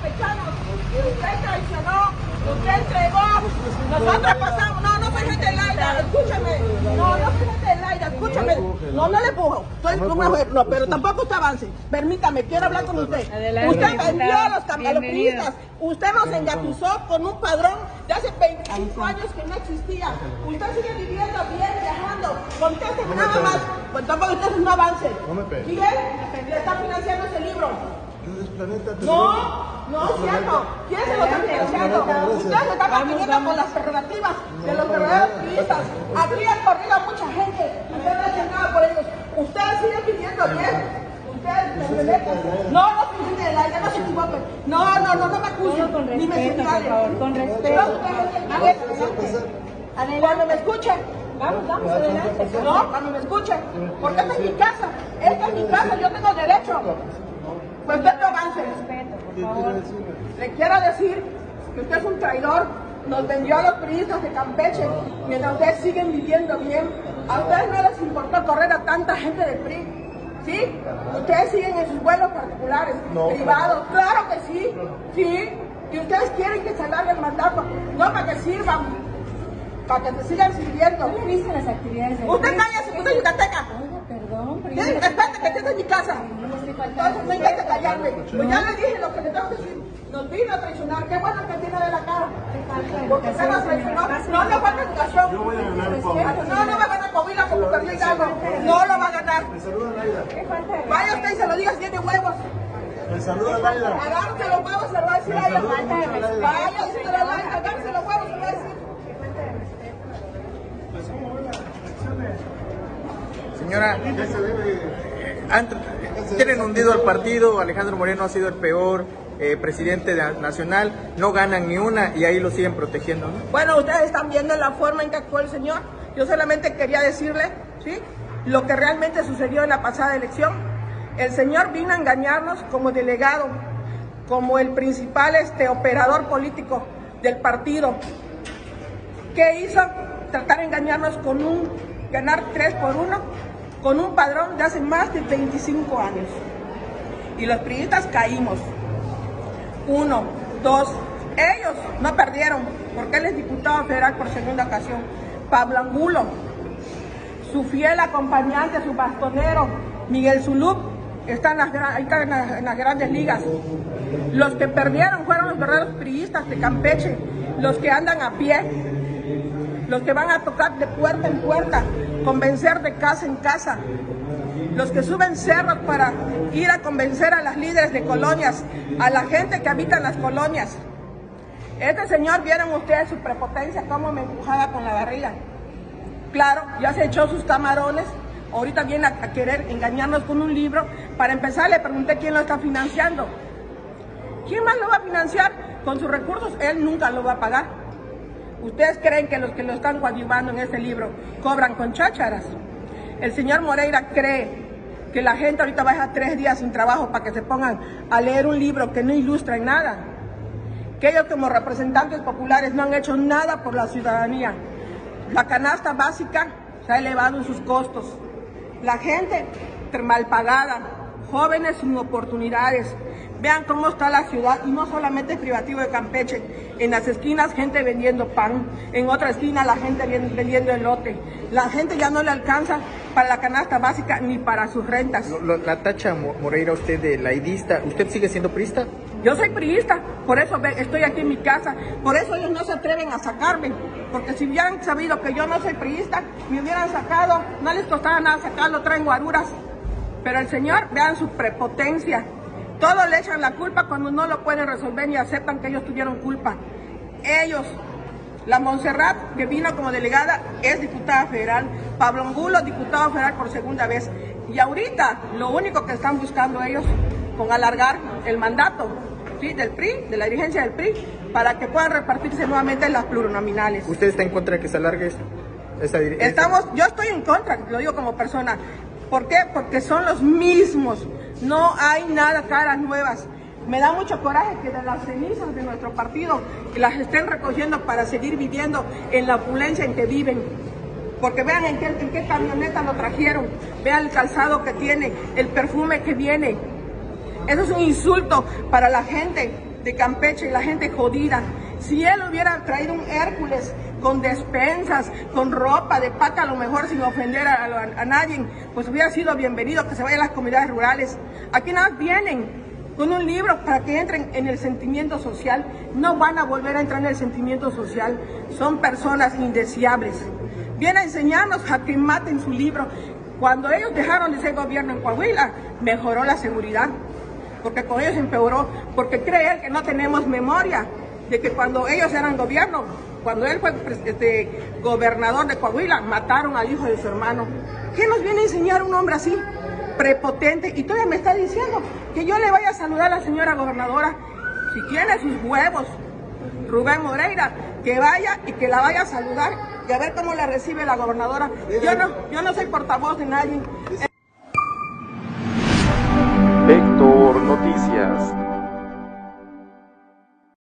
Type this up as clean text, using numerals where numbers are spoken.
campechanos. Usted traicionó, usted entregó. Nosotros pasamos, no soy gente de Laida, escúchame. No soy gente de Laida, escúchame. No le empujo. No, pero tampoco usted avance. Permítame, quiero hablar con usted. Usted vendió a los priistas. Usted nos engatusó con un padrón de hace 25 años que no existía. Usted sigue viviendo bien, viajando. Contésteme nada más. Pues tampoco usted no avance. ¿Quién le está financiando ese libro? No es cierto. ¿Quién se lo está financiando? Usted se está manteniendo con las prerrogativas de los verdaderos priistas. Aquí han corrido a mucha gente. Usted no hace nada por ellos. Usted sigue viviendo bien. No se de Laida, no se equivoquen. No me acusen, ni me señalen. Con respeto. Cuando me escuchen. Vamos, adelante. No, cuando me escuchen. Porque esta es mi casa. Esta es mi casa, yo tengo derecho. Pues usted no avance. Respeto, por favor. Le quiero decir que usted es un traidor. Nos vendió a los priistas de Campeche, mientras ustedes siguen viviendo bien. A ustedes no les importó correr a tanta gente del PRI. ¿Sí? Ustedes siguen en sus vuelos particulares, privados. Claro que sí. Sí. Y ustedes quieren que se alargue el mandato. No para que sirvan. Para que se sigan sirviendo. ¿Cómo viste las actividades de usted cállese, usted es yucateca. Perdón, pero espérate, que estés en mi casa. Entonces no intente callarme. Pues ya le dije lo que le tengo que decir. Nos vino a traicionar. Qué bueno que tiene de la cara. Porque se nos traicionó. No le falta educación. Yo voy a ganar el favor. No va a ganar Coahuila como perdió Hidalgo. No lo va a ganar. Me saluda Laida. Vaya usted y se lo diga si tiene huevos. Me saluda Laida. Agárrese los huevos, se lo va a decir a ella. Vaya, si te lo Laida, agárrese los huevos, se lo va a decir. Señora, tienen hundido al partido. Alejandro Moreno ha sido el peor presidente nacional, no ganan ni una y ahí lo siguen protegiendo, ¿no? Bueno, ustedes están viendo la forma en que actuó el señor. Yo solamente quería decirle, ¿sí?, lo que realmente sucedió en la pasada elección. El señor vino a engañarnos como delegado, como el principal operador político del partido. ¿Qué hizo? Tratar de engañarnos con ganar 3-1, con un padrón de hace más de 25 años. Y los priistas caímos. 1, 2, ellos no perdieron, porque él es diputado federal por segunda ocasión. Pablo Angulo, su fiel acompañante, su bastonero, Miguel Zulub, está en las grandes ligas. Los que perdieron fueron los verdaderos priistas de Campeche, los que andan a pie, los que van a tocar de puerta en puerta, convencer de casa en casa, los que suben cerros para ir a convencer a las líderes de colonias, a la gente que habita en las colonias. Este señor, vieron ustedes su prepotencia, cómo me empujaba con la barriga. Claro, ya se echó sus camarones, ahorita viene a querer engañarnos con un libro. Para empezar, le pregunté quién lo está financiando. ¿Quién más lo va a financiar? Con sus recursos, él nunca lo va a pagar. ¿Ustedes creen que los que lo están coadyuvando en este libro cobran con chácharas? El señor Moreira cree que la gente ahorita va a dejar 3 días sin trabajo para que se pongan a leer un libro que no ilustra en nada. Que ellos como representantes populares no han hecho nada por la ciudadanía. La canasta básica se ha elevado en sus costos. La gente mal pagada, jóvenes sin oportunidades. Vean cómo está la ciudad, y no solamente el privativo de Campeche. En las esquinas, gente vendiendo pan. En otra esquina, la gente vendiendo elote. La gente ya no le alcanza para la canasta básica ni para sus rentas. La tacha, Moreira, usted de laidista. ¿Usted sigue siendo priista? Yo soy priista, por eso estoy aquí en mi casa. Por eso ellos no se atreven a sacarme. Porque si hubieran sabido que yo no soy priista, me hubieran sacado. No les costaba nada sacarlo, traen guaruras. Pero el señor, vean su prepotencia. Todos le echan la culpa cuando no lo pueden resolver ni aceptan que ellos tuvieron culpa. Ellos, la Montserrat, que vino como delegada, es diputada federal. Pablo Angulo, diputado federal por segunda vez. Y ahorita, lo único que están buscando ellos, con alargar el mandato, ¿sí?, del PRI, de la dirigencia del PRI, para que puedan repartirse nuevamente las plurinominales. ¿Usted está en contra de que se alargue esta dirigencia? Yo estoy en contra, lo digo como persona. ¿Por qué? Porque son los mismos. No hay nada, caras nuevas. Me da mucho coraje que de las cenizas de nuestro partido que las estén recogiendo para seguir viviendo en la opulencia en que viven. Porque vean en qué camioneta lo trajeron, vean el calzado que tiene, el perfume que viene. Eso es un insulto para la gente de Campeche y la gente jodida. Si él hubiera traído un Hércules con despensas, con ropa de paca, a lo mejor sin ofender a nadie, pues hubiera sido bienvenido, que se vayan a las comunidades rurales. Aquí nada más vienen con un libro para que entren en el sentimiento social. No van a volver a entrar en el sentimiento social. Son personas indeseables. Vienen a enseñarnos a que maten su libro. Cuando ellos dejaron de ser gobierno en Coahuila, mejoró la seguridad, porque con ellos empeoró, porque cree él que no tenemos memoria de que cuando ellos eran gobierno, cuando él fue gobernador de Coahuila, mataron al hijo de su hermano. ¿Qué nos viene a enseñar un hombre así? Prepotente, y todavía me está diciendo que yo le vaya a saludar a la señora gobernadora. Si tiene sus huevos, Rubén Moreira, que vaya y que la vaya a saludar y a ver cómo la recibe la gobernadora. Yo no soy portavoz de nadie. Vector Noticias.